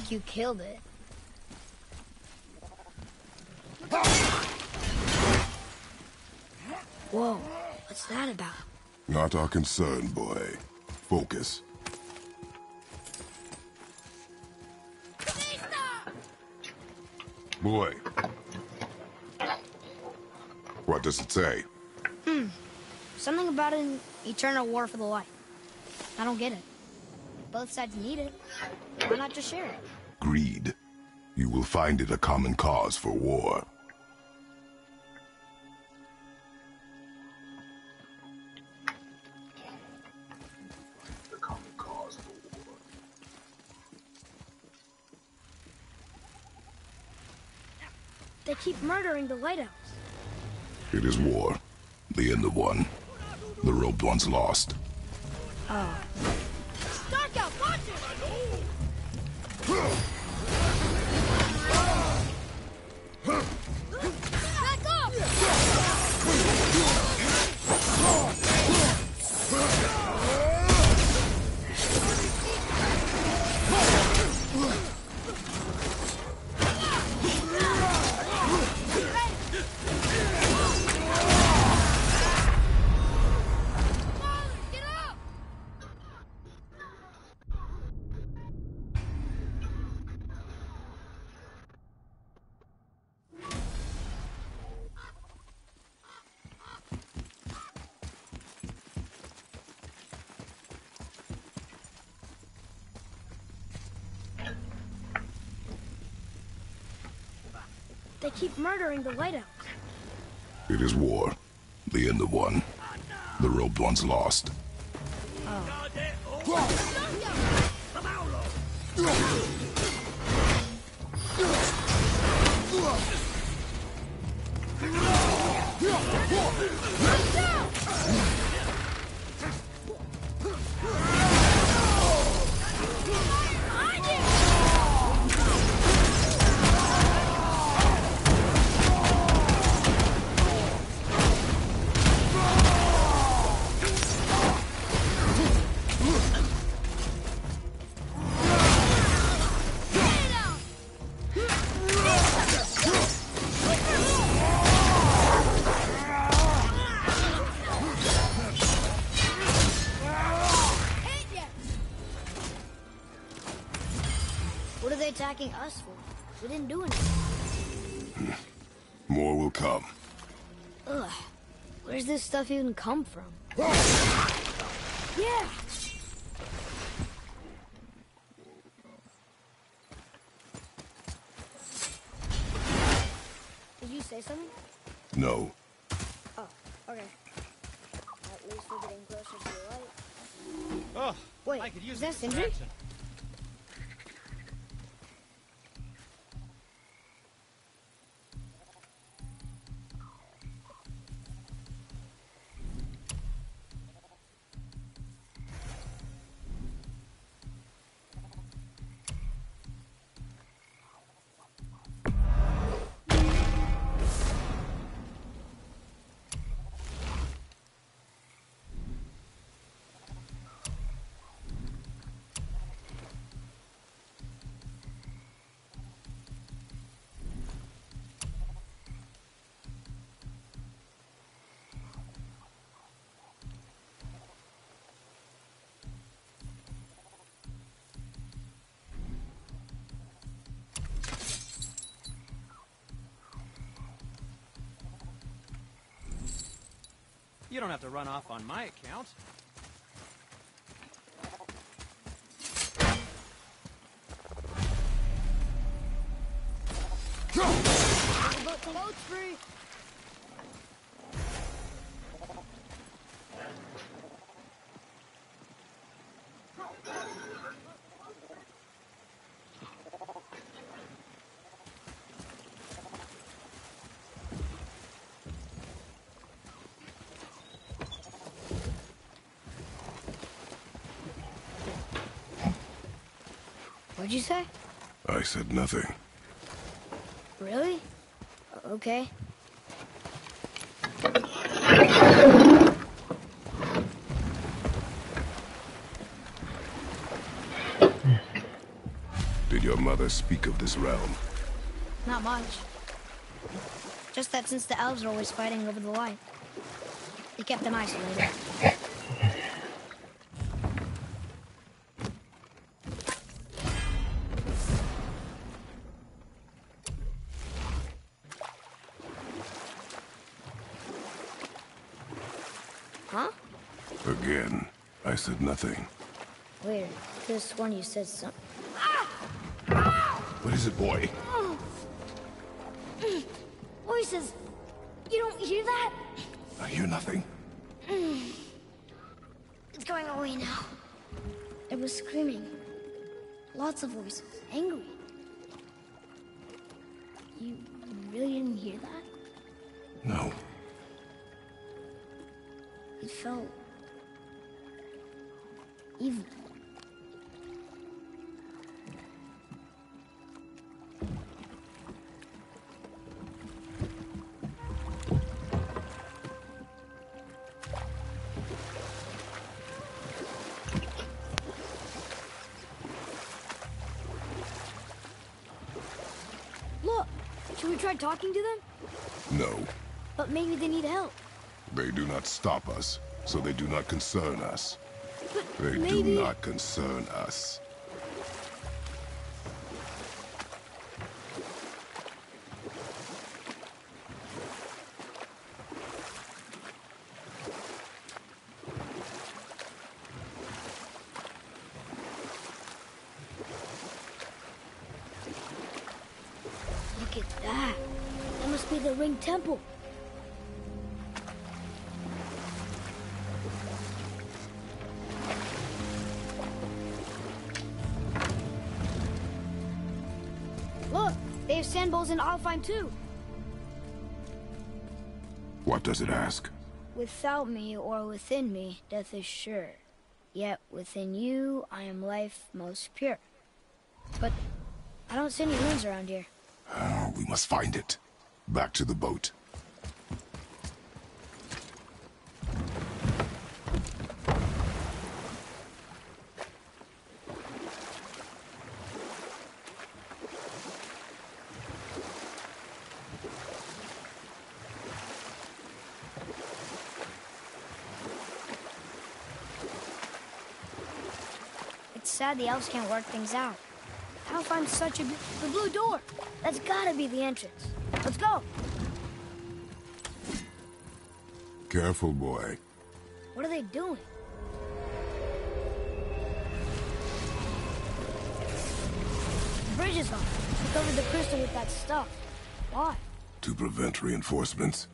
like you killed it. Whoa, what's that about? Not our concern, boy. Focus. Boy. What does it say? Something about an eternal war for the light. I don't get it. Both sides need it. Why not just share it? Greed. You will find it a common cause for war. They keep murdering the lighthouse. It is war. The end of one. The robed one's lost. Oh. Dark out, watch it! Back up! They keep murdering the lighthouse. It is war. The end of one. The robed one's lost. What are they attacking us for? We didn't do anything. More will come. Ugh. Where's this stuff even come from? Yeah! Did you say something? No. Oh, okay. At least we're getting closer to the light. Oh, Wait, I could use is that a Sindri? distraction. You don't have to run off on my account. The boat's free! What'd you say? I said nothing. Really? Okay. Did your mother speak of this realm? Not much. Just that since the elves are always fighting over the light, they kept them isolated. Huh? Again, I said nothing. Weird. This one you said something. What is it, boy? Voices! You don't hear that? I hear nothing. It's going away now. It was screaming. Lots of voices. Angry. You really didn't hear that? No. It felt... evil. Look! Should we try talking to them? No. But maybe they need help. They do not stop us, so they do not concern us. But They maybe... do not concern us. Look at that. That must be the Ring Temple. Look, they have sand bowls in Alfheim too. What does it ask? Without me or within me, death is sure. Yet within you, I am life most pure. But I don't see any runes around here. We must find it. Back to the boat. It's sad the elves can't work things out. How find such a... The blue door! That's gotta be the entrance. Let's go! Careful, boy. What are they doing? The bridge is on. They covered the crystal with that stuff. Why? To prevent reinforcements.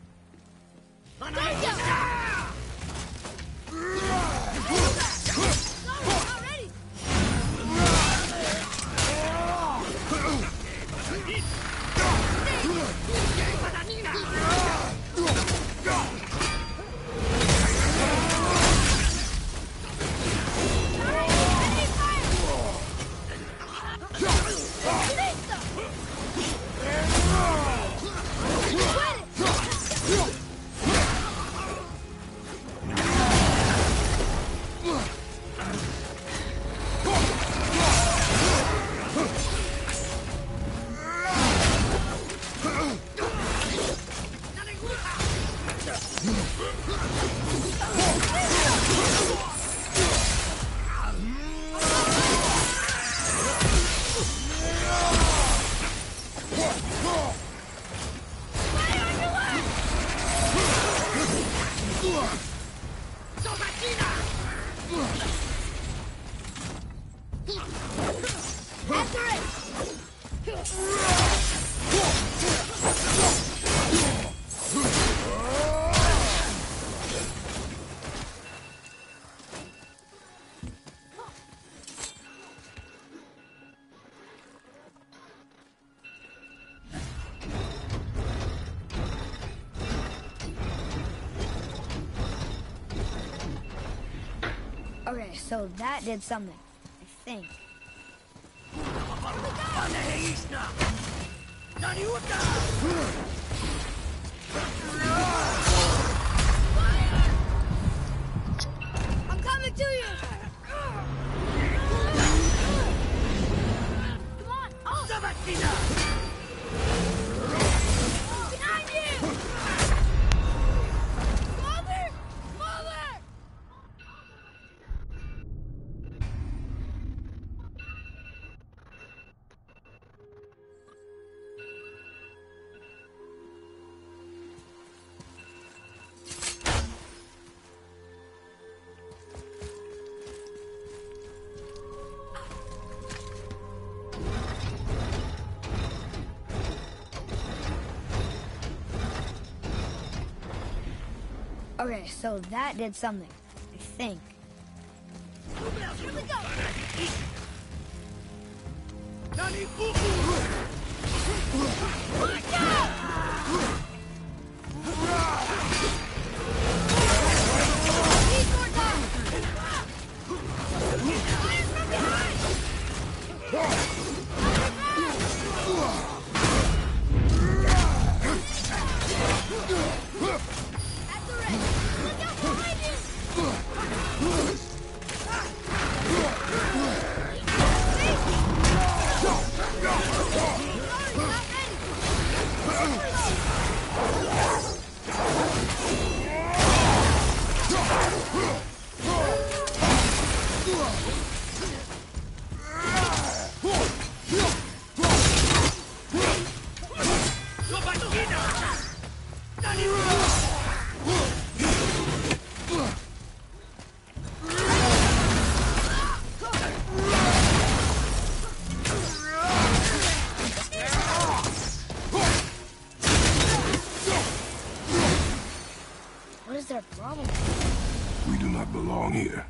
Okay, so that did something, I think. I'm coming to you! Come Okay, so that did something, I think. Here we go! What is their problem? We do not belong here.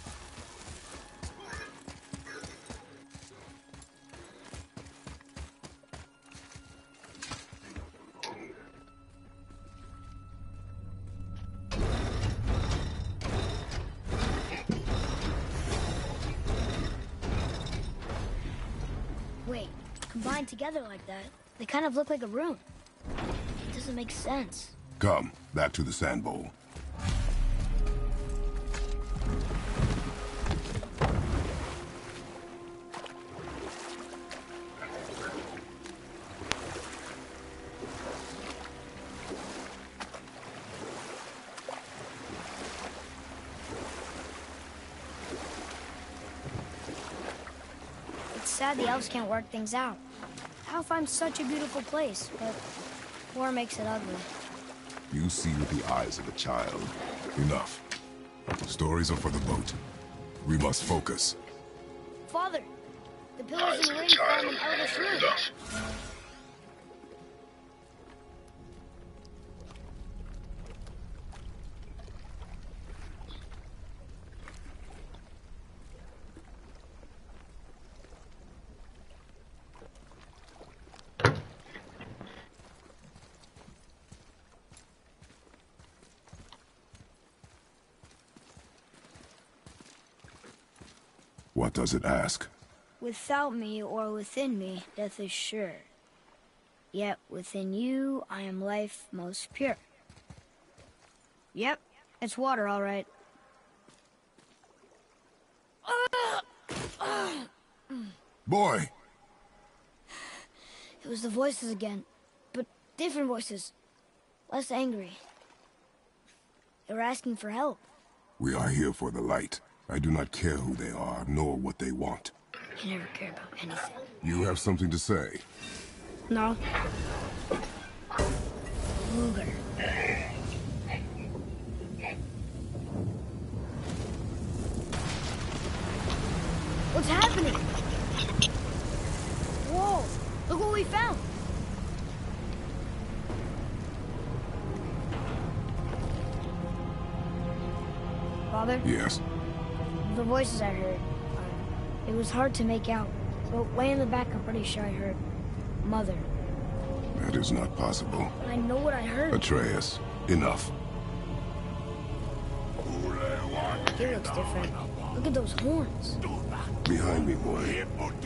Wait, combined together like that, they kind of look like a room. It doesn't make sense. Come, back to the sand bowl. It's sad the elves can't work things out. Alfheim's such a beautiful place, but war makes it ugly. You see with the eyes of a child. Enough. Stories are for the boat. We must focus. Father, the pillars and rings form an elvish room. What does it ask? Without me or within me, death is sure. Yet within you, I am life most pure. Yep, it's water, all right. Boy! It was the voices again, but different voices. Less angry. They were asking for help. We are here for the light. I do not care who they are, nor what they want. You never care about anything. You have something to say? No. Luger. What's happening? Whoa! Look what we found! Father? Yes. The voices I heard, it was hard to make out, but way in the back I'm pretty sure I heard Mother. That is not possible. I know what I heard. Atreus, enough. He looks different. Look at those horns. Behind me, boy.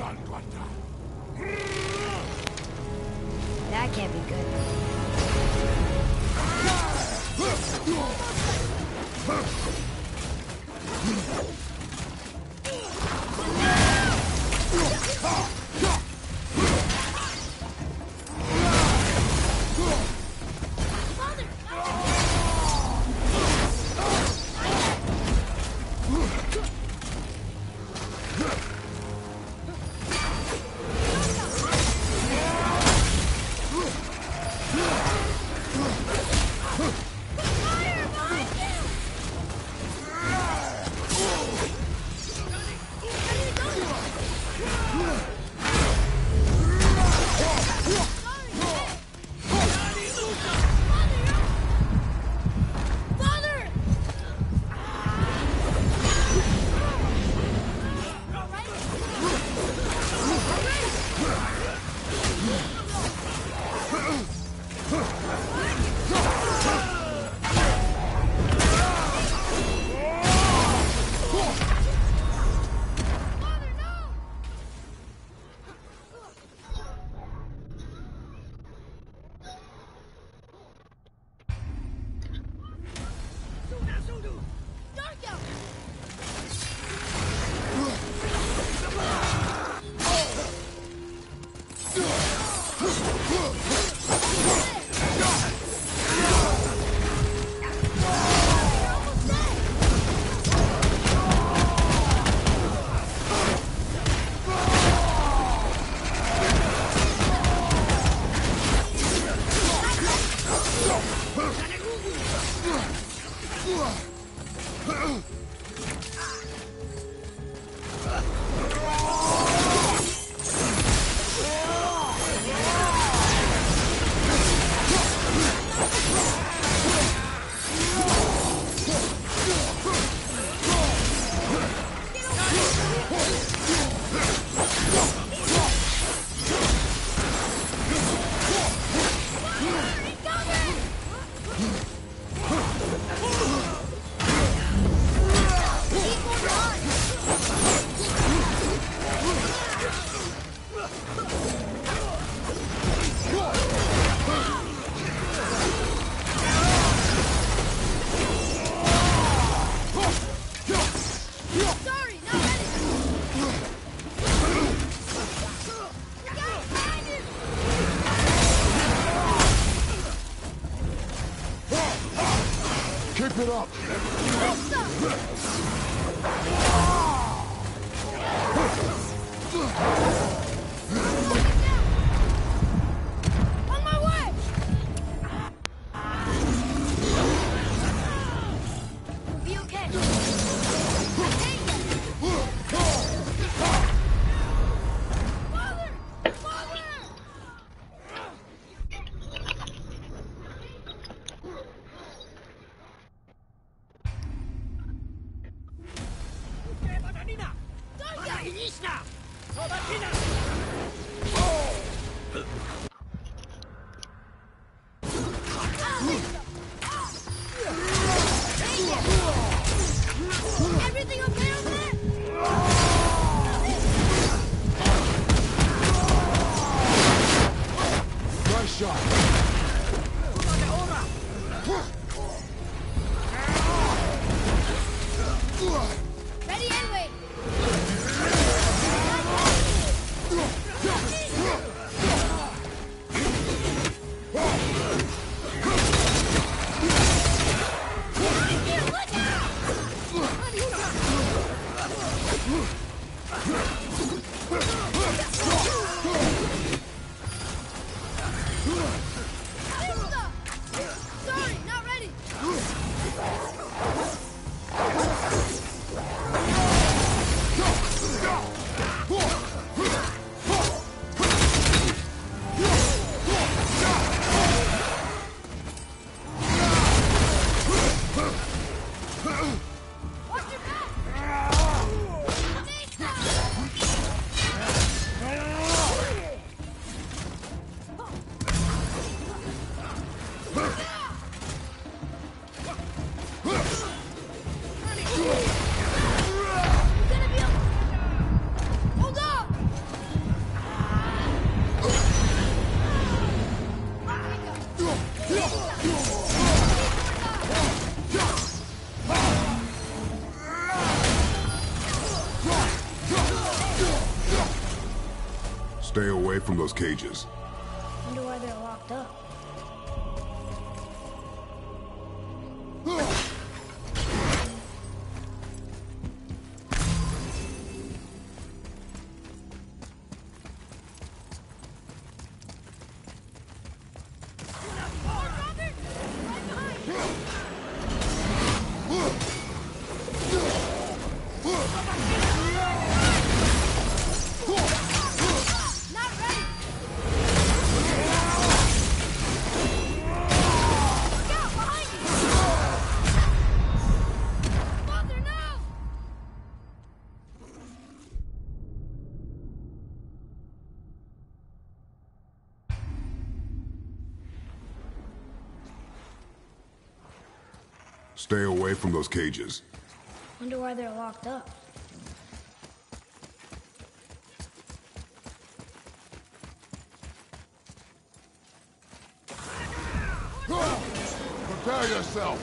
That can't be good. up! On my way! We'll be okay. Father! Father! Everything okay over there? Nice shot! Ready and wait. Sorry, not ready. Watch your back. Hold up! Stay away from those cages. Wonder why they're locked up. Not ready! Look out, behind you! Mother, no! Stay away from those cages. Wonder why they're locked up. Prepare yourself!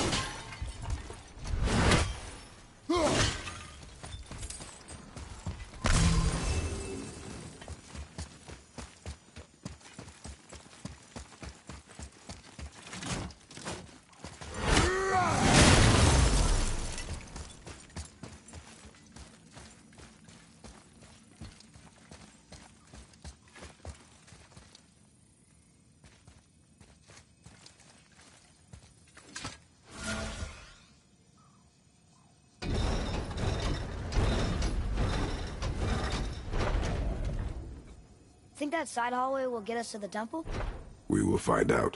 Think that side hallway will get us to the temple? We will find out.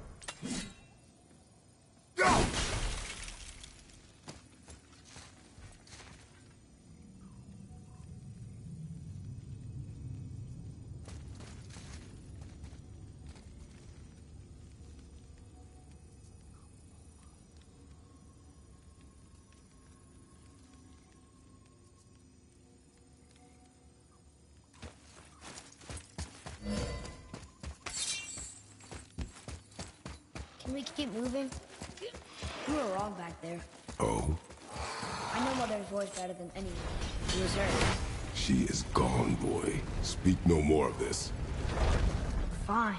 Can we keep moving? You were wrong back there. Oh? I know Mother's voice better than anyone. It was her. She is gone, boy. Speak no more of this. Fine.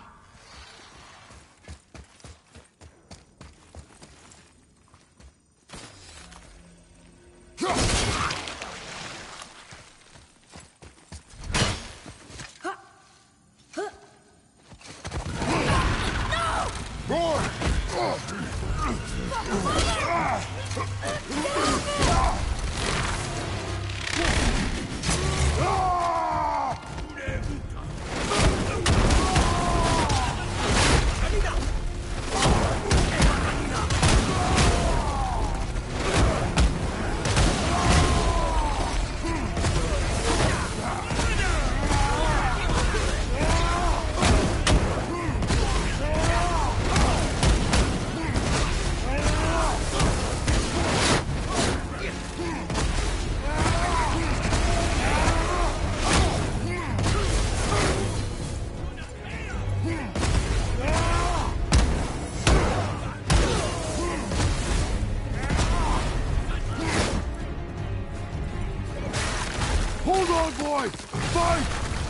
Hold on, boy! Fight!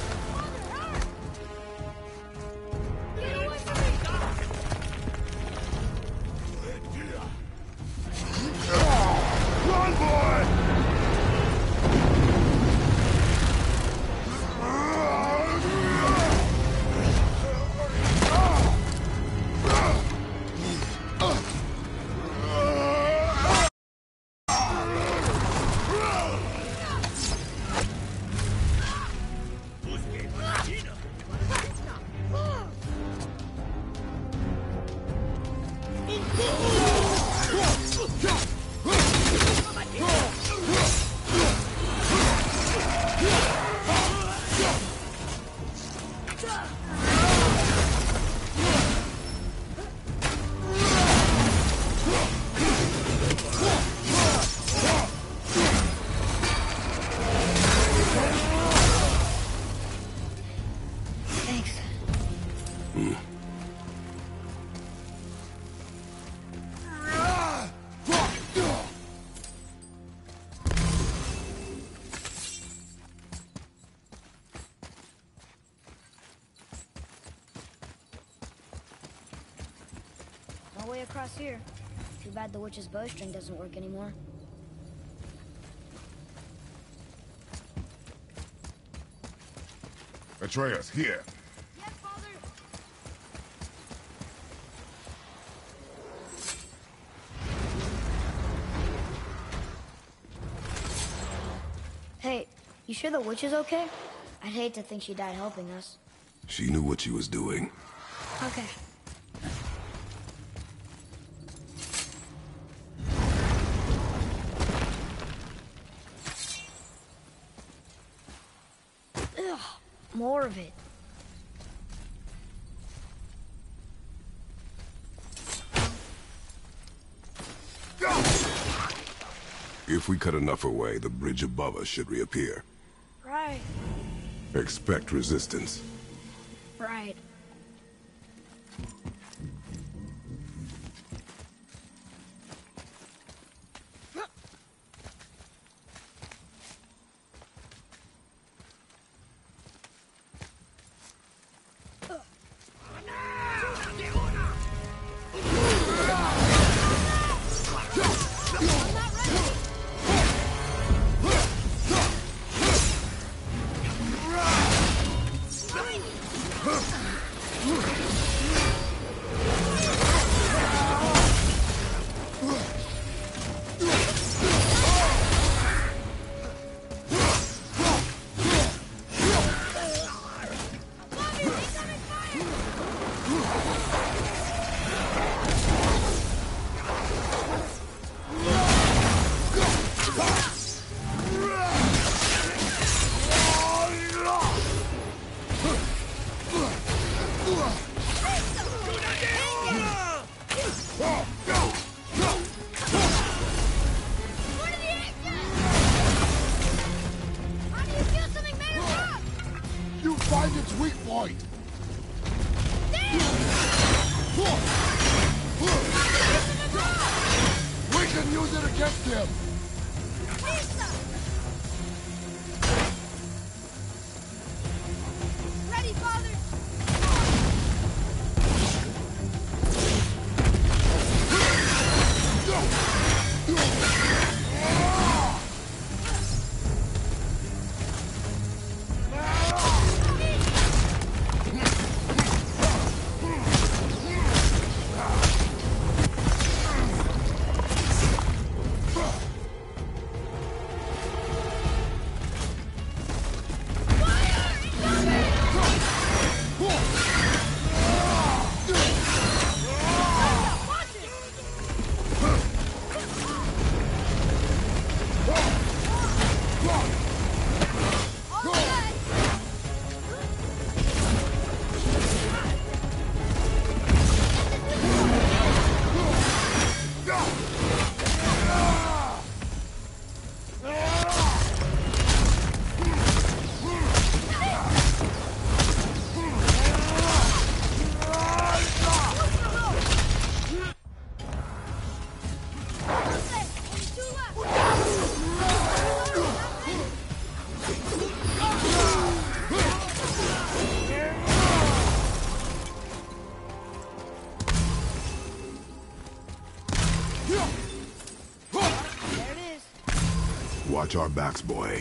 Run, boy! Thanks. No way across here. Too bad the witch's bowstring doesn't work anymore. Atreus, here. Yes, Father! Hey, you sure the witch is okay? I'd hate to think she died helping us. She knew what she was doing. Okay. Ugh, more of it. If we cut enough away, the bridge above us should reappear. Right, Expect resistance. right. use it against him! Pizza! Ready, father! Watch our backs, boy.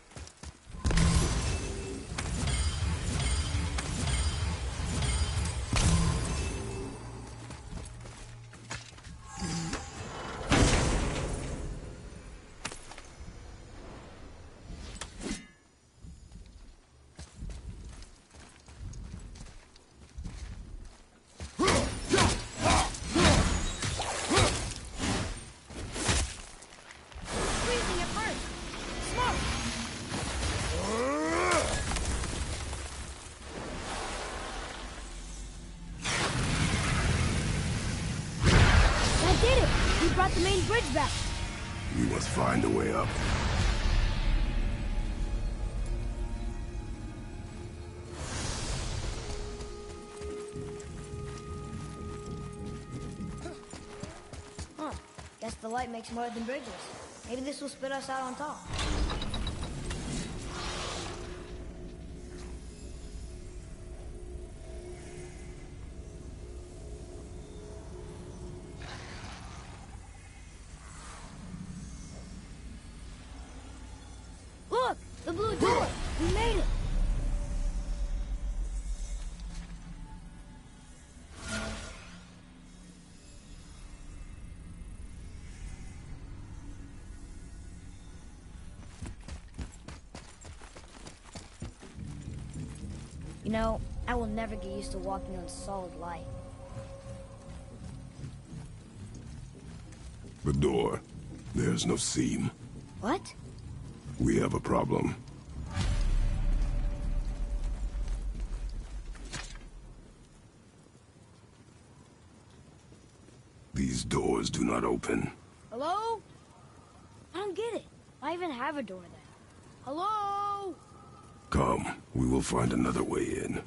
Brought the main bridge back. We must find a way up. Huh. Guess the light makes more than bridges. Maybe this will spit us out on top. Look! The blue door! We made it! You know, I will never get used to walking on solid light. The door. There's no seam. What? We have a problem. These doors do not open. Hello? I don't get it. I even have a door then. Hello? Come, we will find another way in.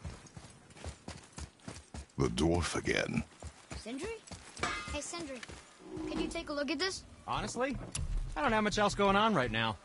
The dwarf again. Sindri? Hey, Sindri. Could you take a look at this? Honestly, I don't have much else going on right now.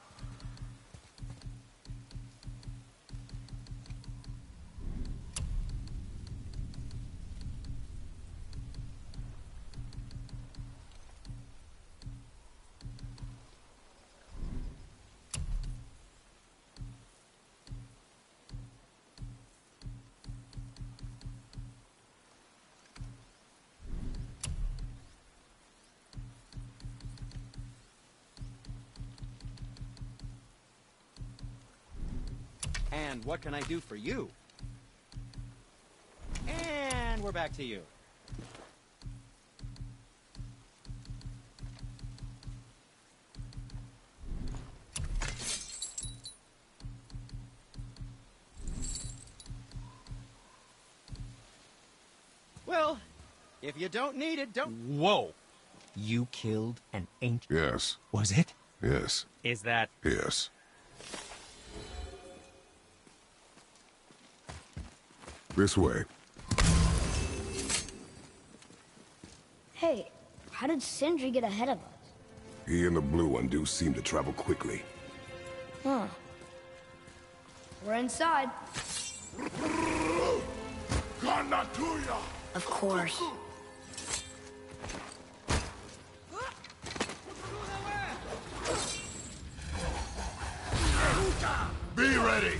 And what can I do for you? And we're back to you. Well, if you don't need it, don't... Whoa! You killed an ancient... Yes. Was it? Yes. Is that... Yes. This way. Hey, how did Sindri get ahead of us? He and the blue one do seem to travel quickly. Huh. We're inside. Of course. Be ready!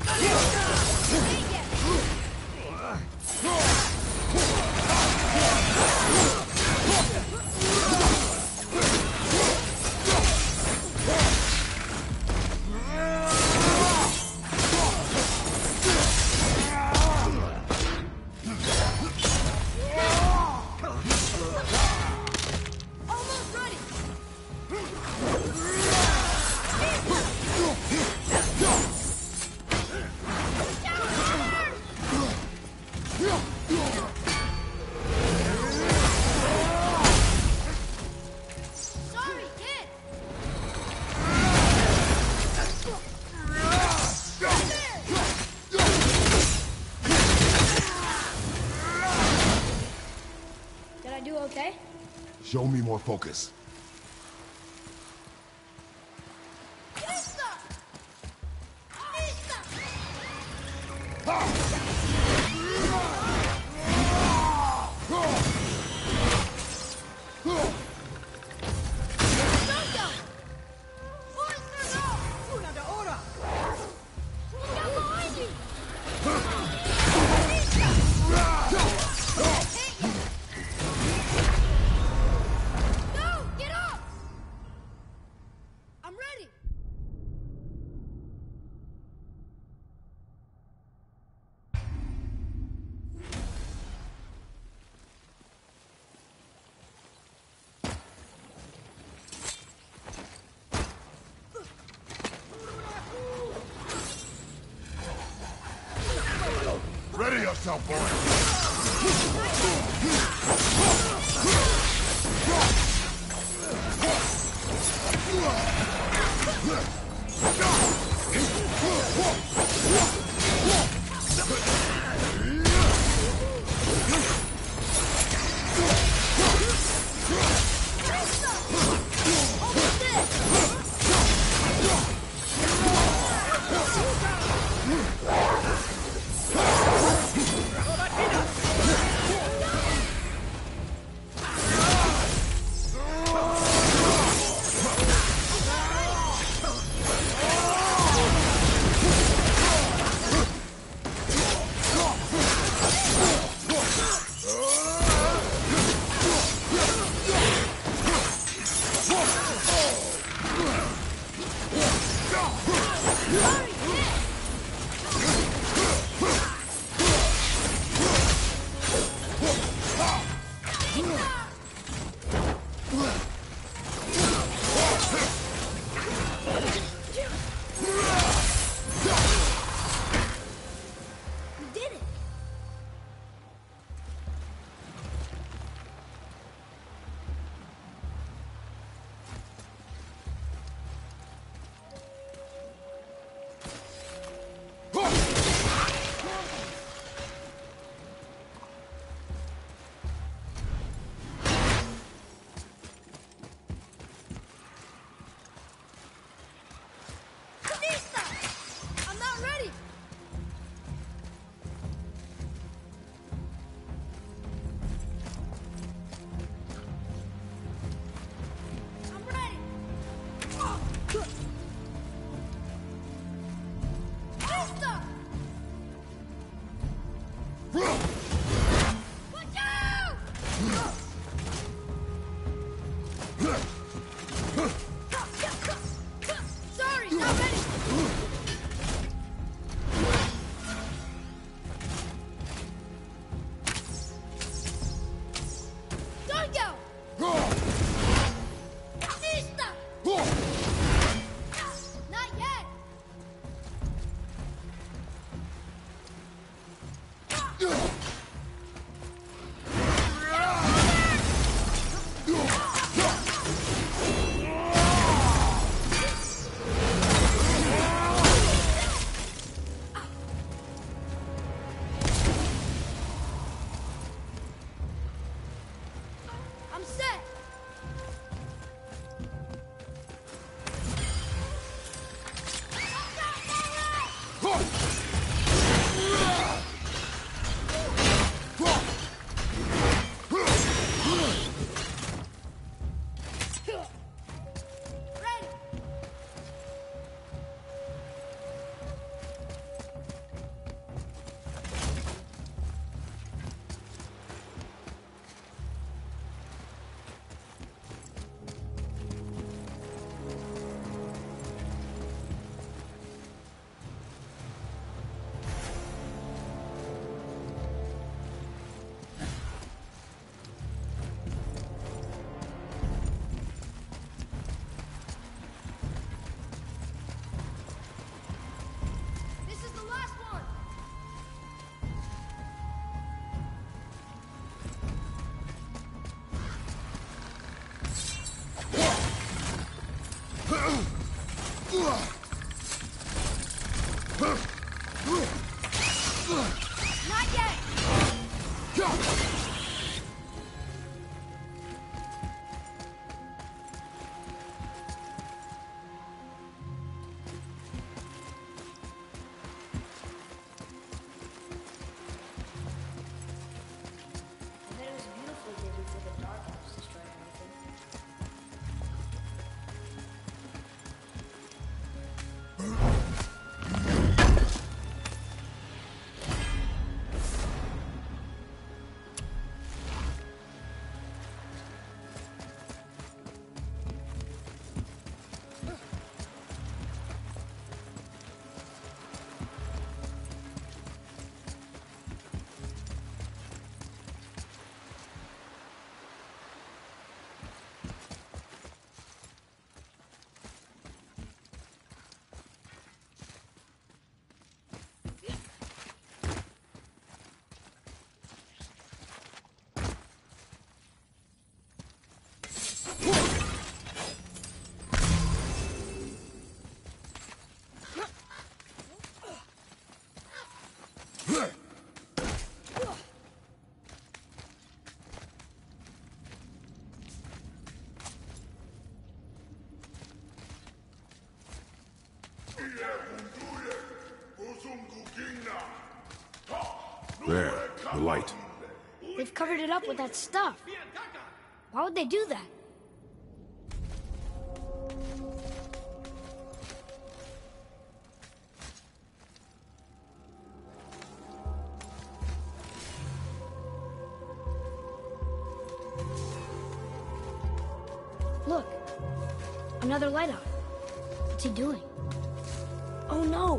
Almost ready. Sorry, kid. Did I do okay? Show me more focus. Lisa! Lisa! Soka! Oyster, no! Una de hora! Look out behind you! Go! Get up! I'm ready! Ready yourself, boy! This is the last one! Not yet! I bet it was beautiful day before the Dark Elves destroyed everything. There, the light. They've covered it up with that stuff. Why would they do that? Look, another light out. What's he doing? Oh no!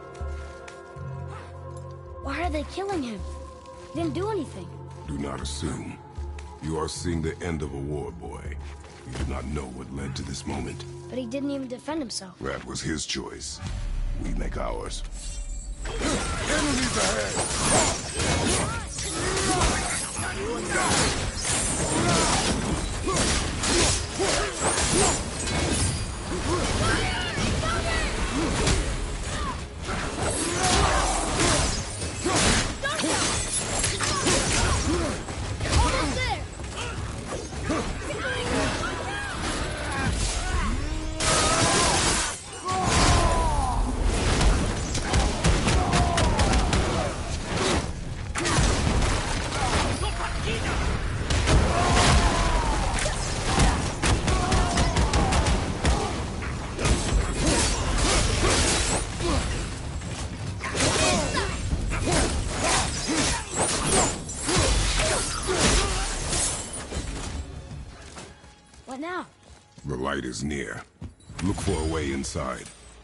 Why are they killing him? He didn't do anything. Do not assume. You are seeing the end of a war, boy. You do not know what led to this moment. But he didn't even defend himself. That was his choice. We make ours. Enemies ahead! Almost there! What now? The light is near. Look for a way inside.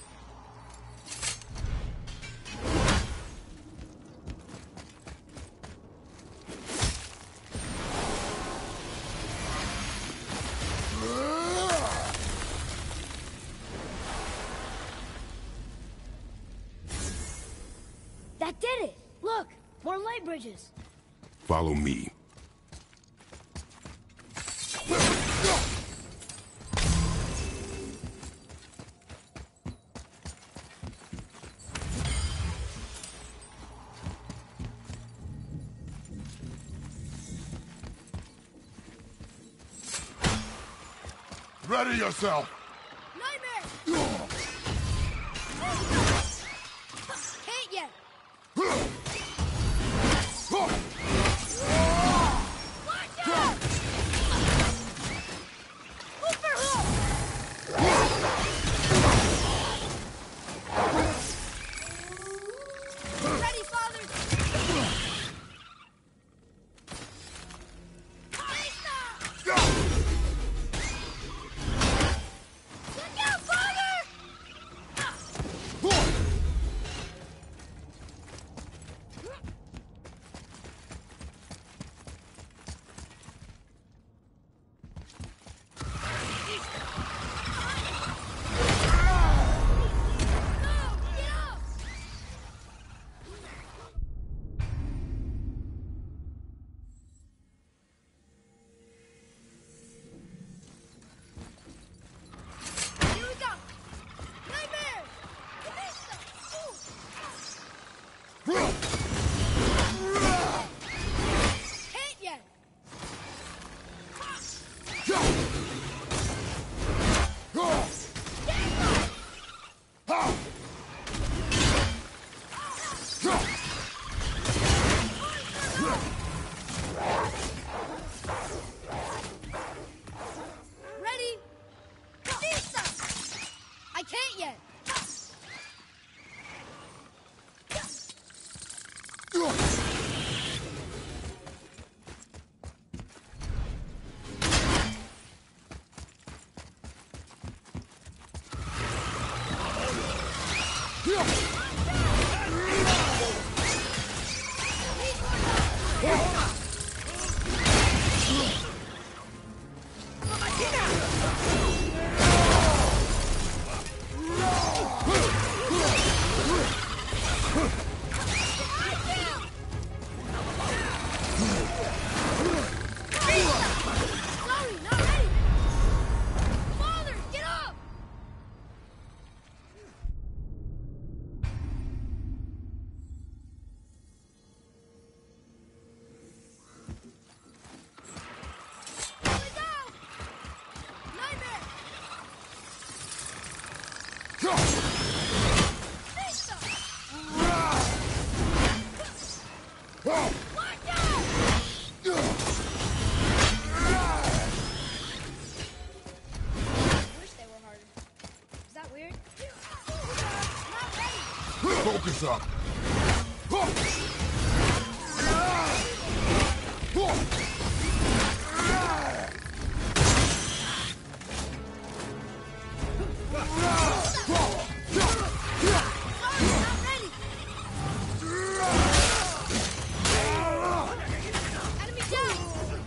That did it! Look! More light bridges! Follow me. Ready yourself! Nightmare! Wish they were harder. Is that weird? Focus up. Enemy down!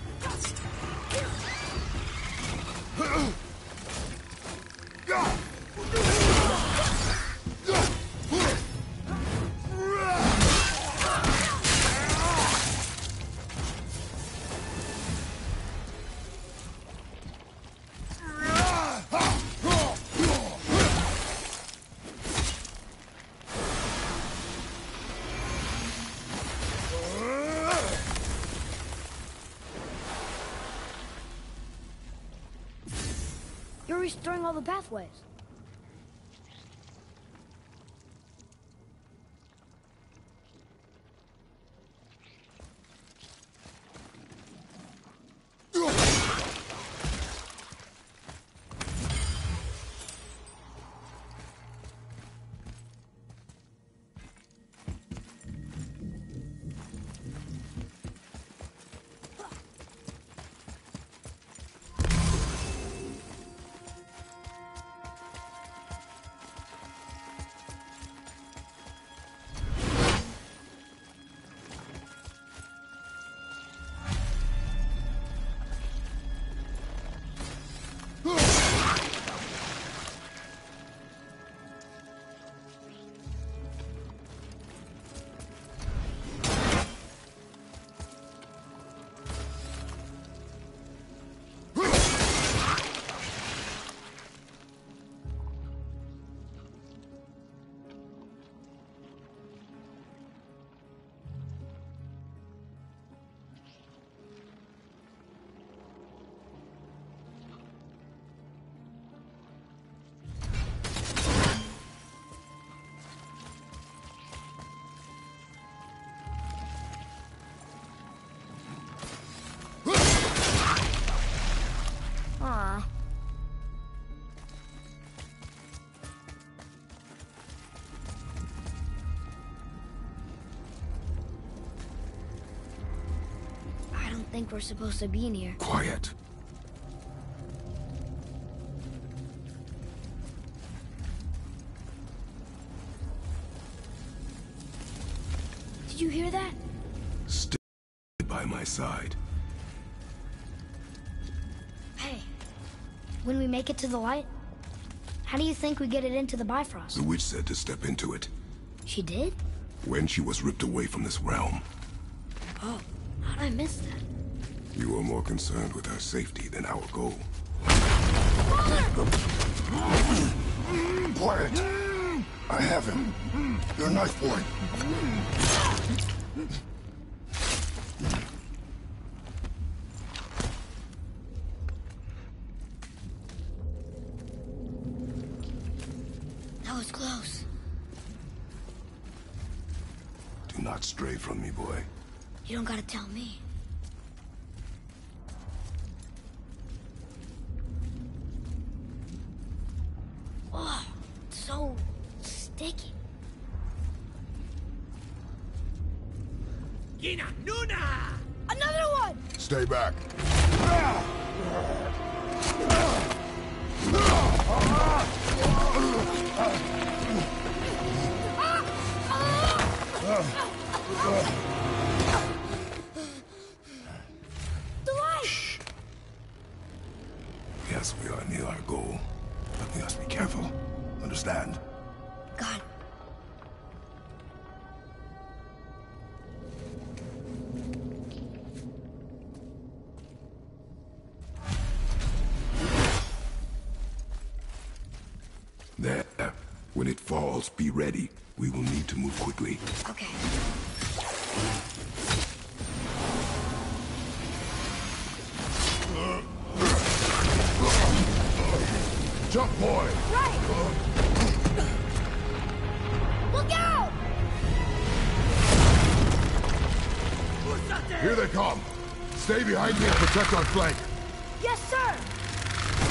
You're restoring all the pathways. Aw. I don't think we're supposed to be in here. Quiet. Did you hear that? Stay by my side. Hey, when we make it to the light, how do you think we get it into the Bifrost? The witch said to step into it She did? when she was ripped away from this realm. Oh, how'd I miss that? You are more concerned with her safety than our goal. Quiet. I have him. Your knife boy. That was close. Do not stray from me, boy. You don't gotta tell me. Oh, it's so sticky. Another one! Stay back. The light! Yes, we are near our goal, but we must be careful. Understand? God. There. When it falls, be ready. We will need to move quickly. Okay. Jump, boy. Right! Look out! Here they come. Stay behind me and protect our flank. Yes, sir!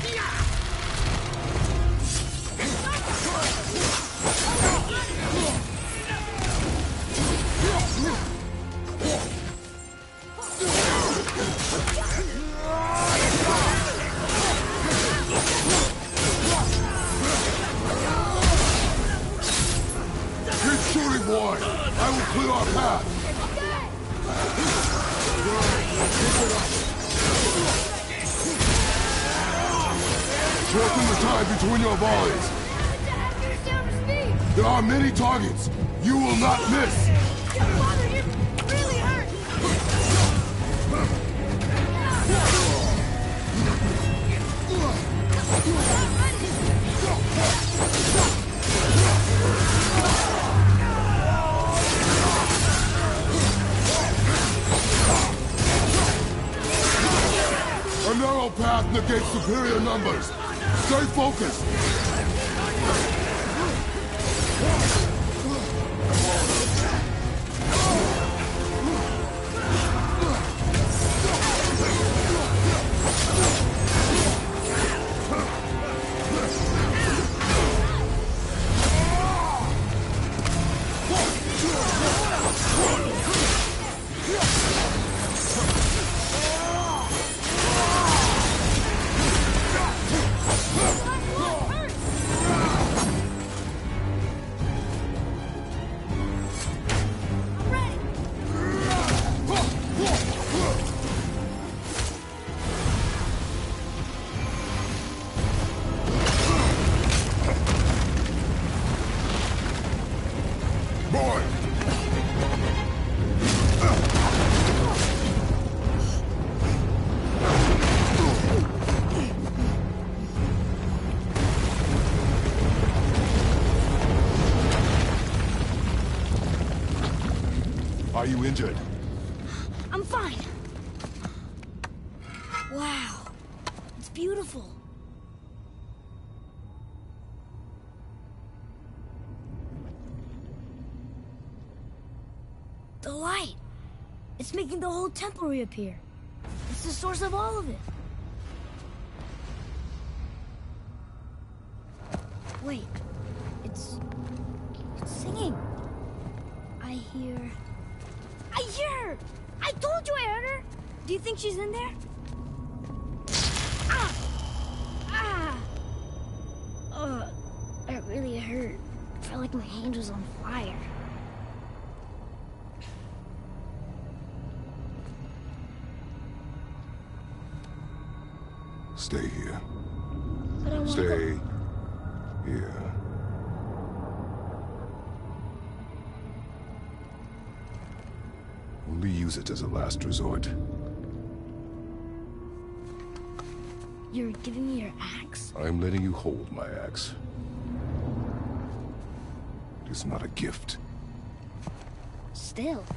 Keep shooting, boy. I will clear our path. Shorten the time between your volleys. There are many targets. You will not miss. Father, you really hurt! A narrow path negates superior numbers. Stay focused. Are you injured? I'm fine. Wow. It's beautiful. The light. It's making the whole temple reappear. It's the source of all of it. Wait. It's singing. I hear her! I told you I heard her! Do you think she's in there? Ah! Ah! That really hurt. I felt like my hand was on fire. Stay here. But I wanna Stay go. here. Only use it as a last resort. You're giving me your axe? I'm letting you hold my axe. It is not a gift. Still.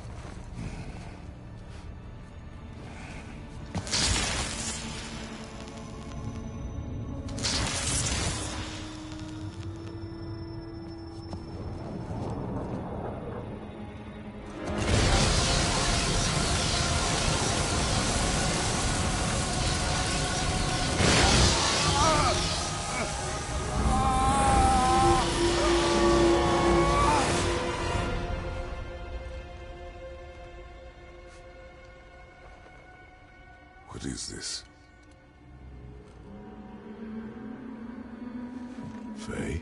What is this? Faye?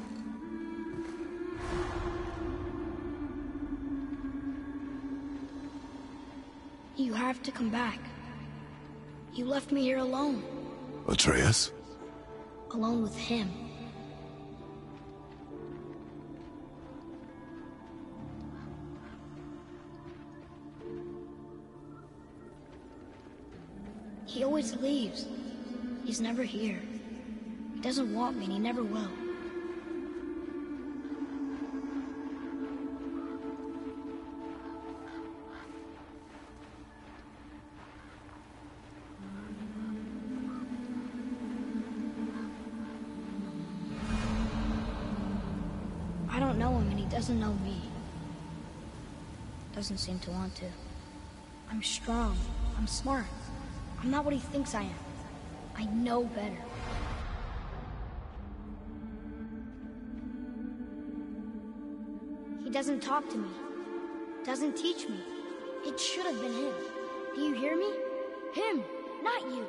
You have to come back. You left me here alone. Atreus? Alone with him. He always leaves. He's never here. He doesn't want me, and he never will. I don't don't know him and he doesn't know me. Doesn't seem to want to. I'm strong. I'm smart. I'm not what he thinks I am. I know better. He doesn't talk to me. Doesn't teach me. It should have been him. Do you hear me? Him, not you.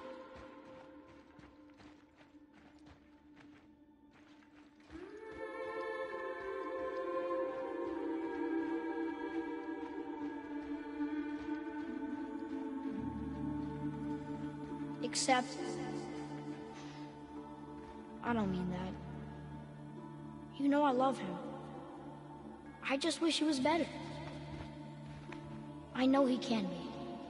Except, I don't mean that. You know I love him. I just wish he was better. I know he can be.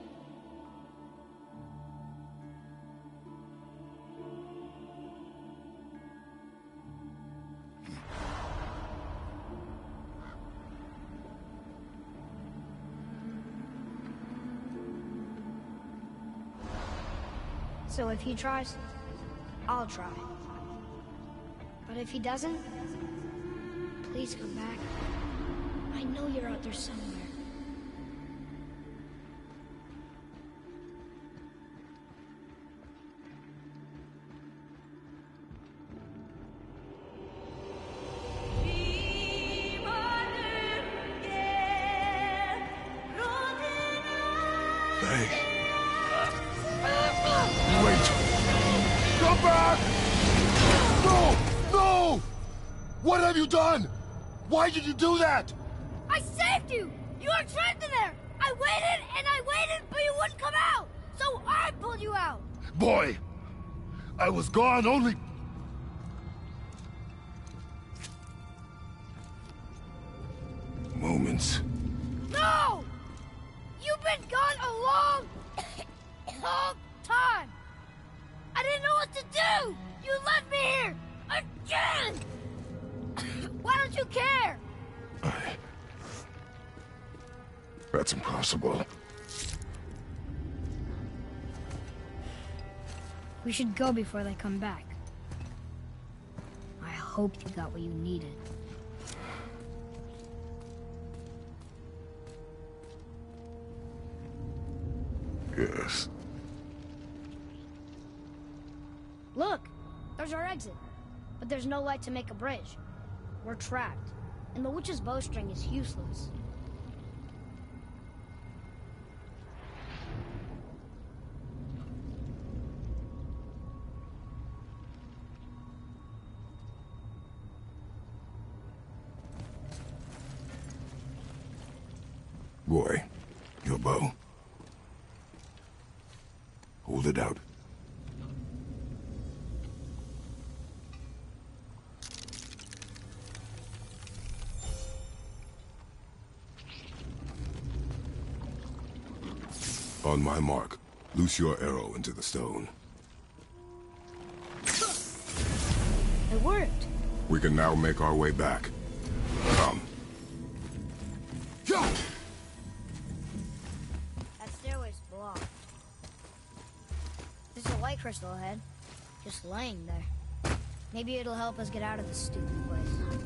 So if he tries, I'll try. But if he doesn't, please come back. I know you're out there somewhere. Hey. Wait. Come back! No! No! What have you done? Why did you do that? I saved you! You were trapped in there! I waited, but you wouldn't come out! So I pulled you out! Boy, I was gone only... moments. No! You've been gone a long, long time! I didn't know what to do! You left me here! Again! Why don't you care? That's impossible. We should go before they come back. I hope you got what you needed. Yes. Look! There's our exit. But there's no light to make a bridge. We're trapped. And the witch's bowstring is useless. Boy, your bow. Hold it out. On my mark, loose your arrow into the stone. It worked. We can now make our way back. Come. That stairway's blocked. There's a light crystal ahead, just laying there. Maybe it'll help us get out of this stupid place.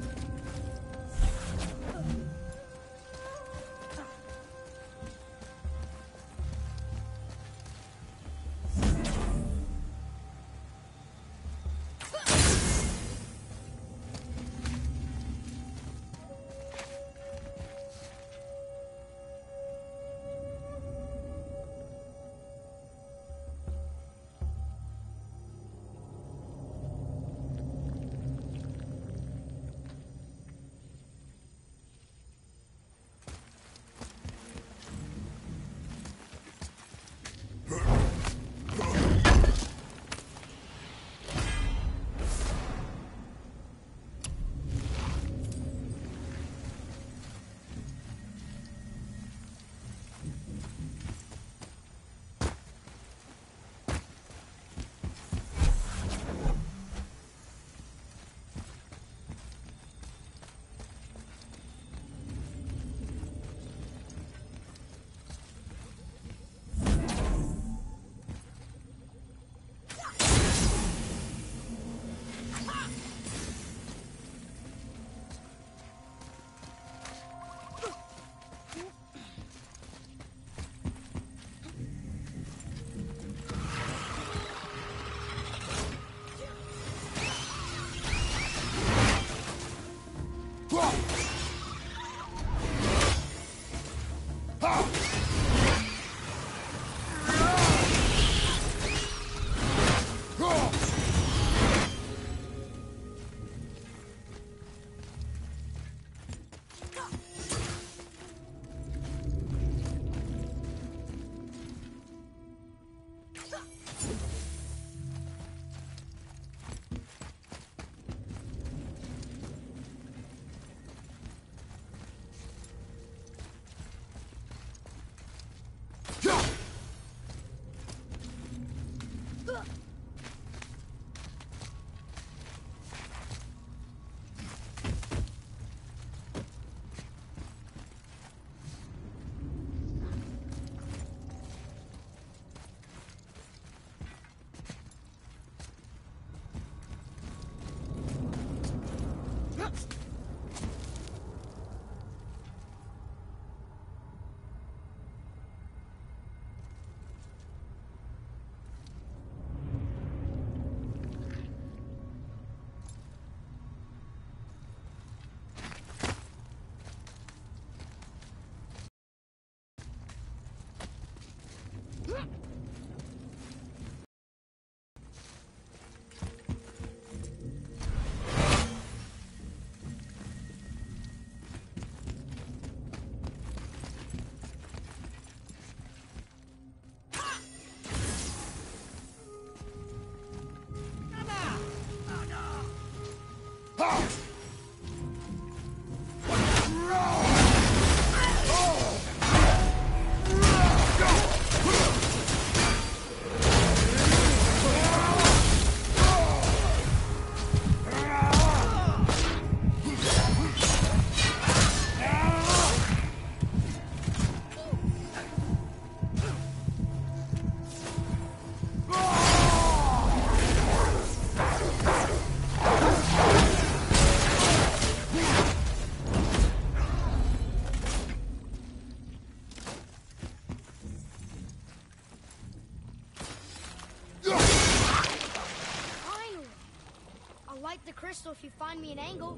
The crystal if you find me an angle.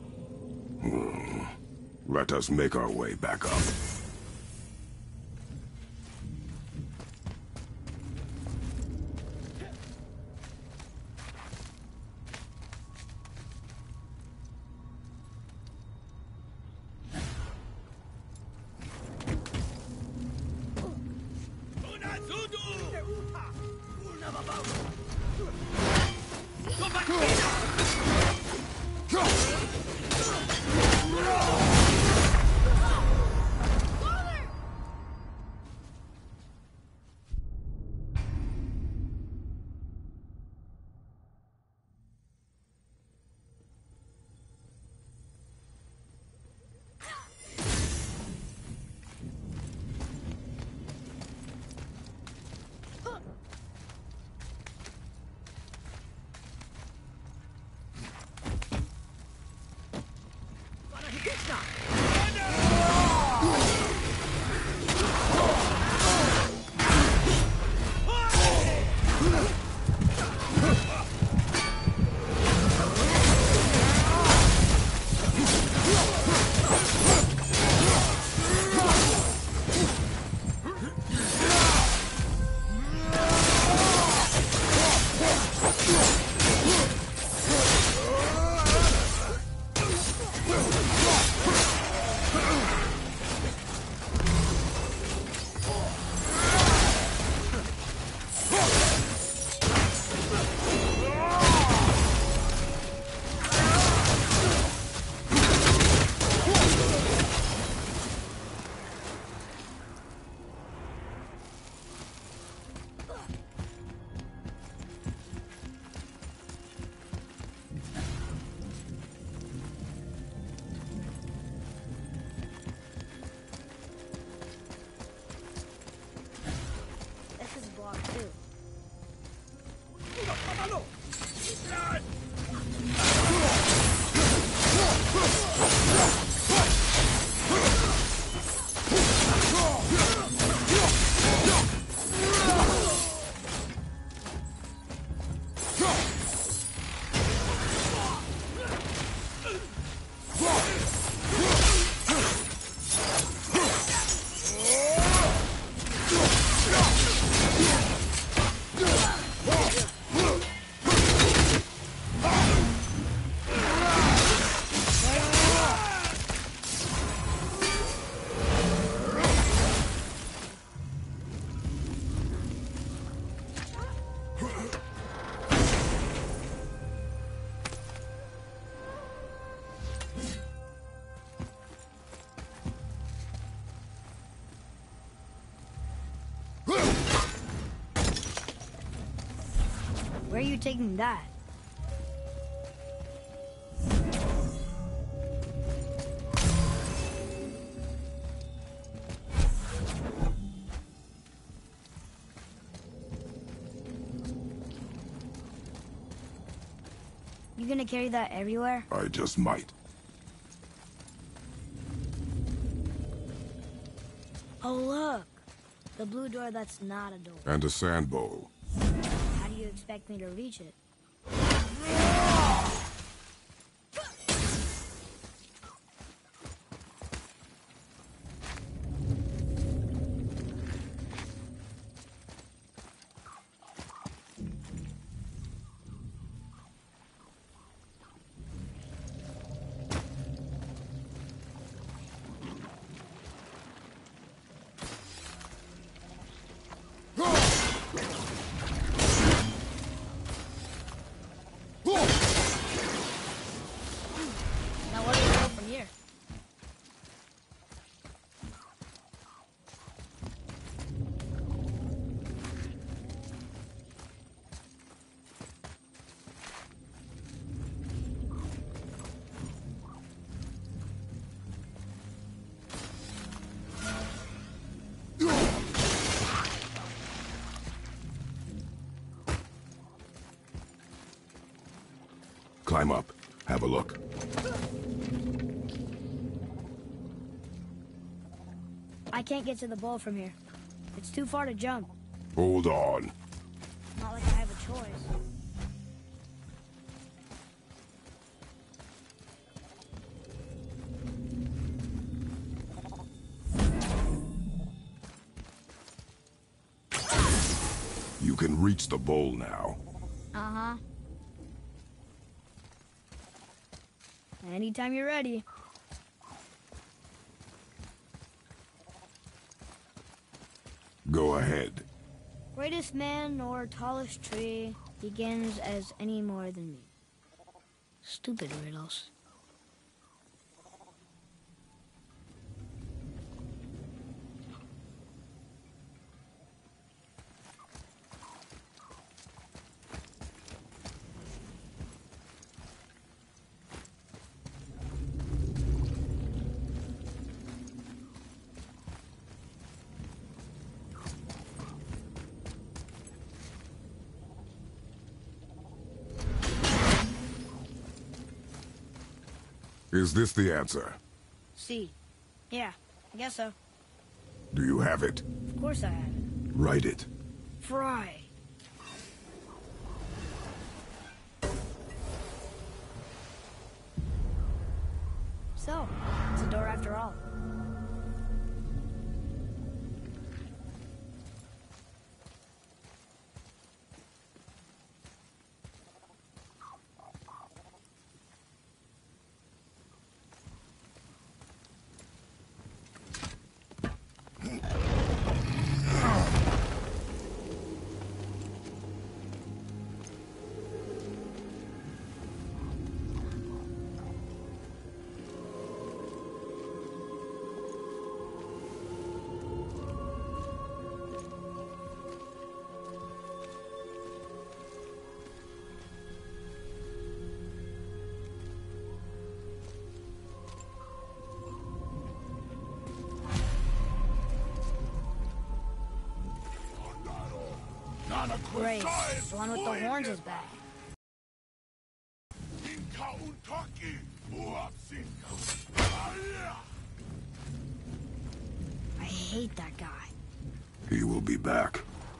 Let us make our way back up. Where are you taking that? You gonna carry that everywhere? I just might. Oh, look. The blue door that's not a door. And a sand bowl. How do you expect me to reach it? Now where do we go from here? Climb up. Have a look. I can't get to the bowl from here. It's too far to jump. Hold on. Not like I have a choice. You can reach the bowl now. Uh-huh. Anytime you're ready. Go ahead. Greatest man or tallest tree begins as any more than me. Stupid riddles. Is this the answer? C. Yeah, I guess so. Do you have it? Of course I have it. Write it. Fry. So, it's a door after all. Grace, the one with the horns is back. I hate that guy. He will be back.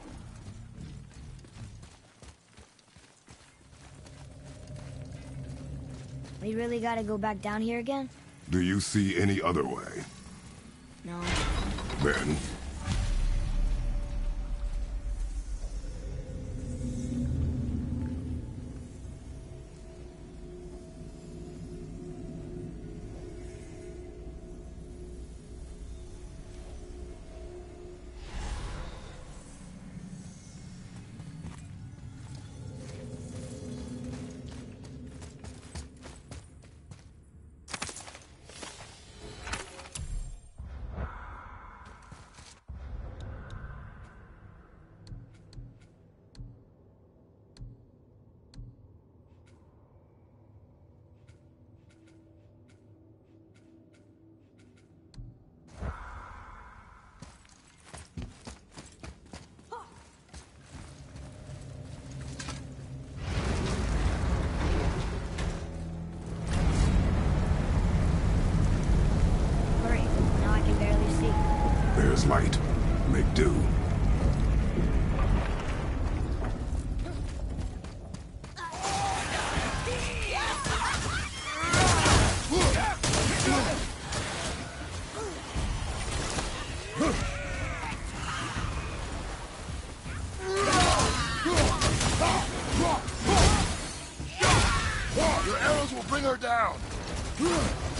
We really gotta go back down here again? Do you see any other way? No. Then, this light. Make do. Your arrows will bring her down.